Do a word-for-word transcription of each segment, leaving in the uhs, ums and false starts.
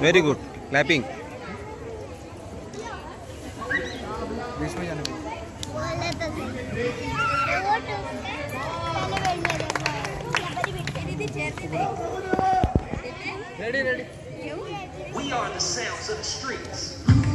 Very good clapping. बीच में जाने ready ready. We are the sounds of the streets.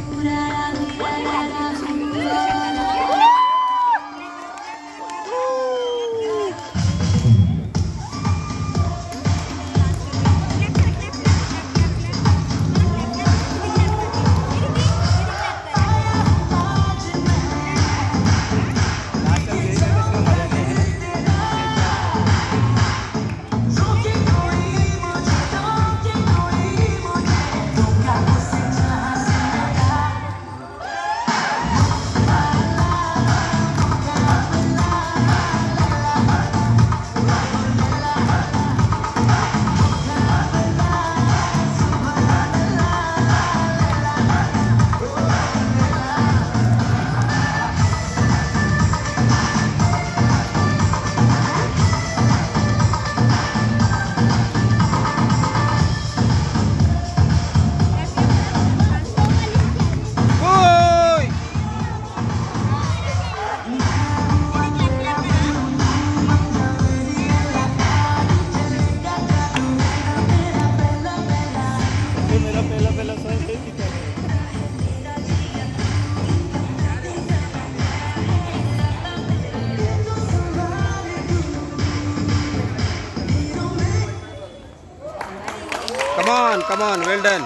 Come on, come on, well done.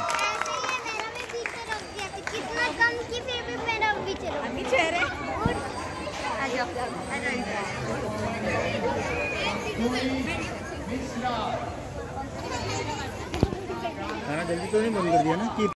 कितना कम की फिर भी मेरा पीछे पीछे रे आ जाओ आ जाओ खाना जल्दी तो नहीं बंद कर दिया ना कि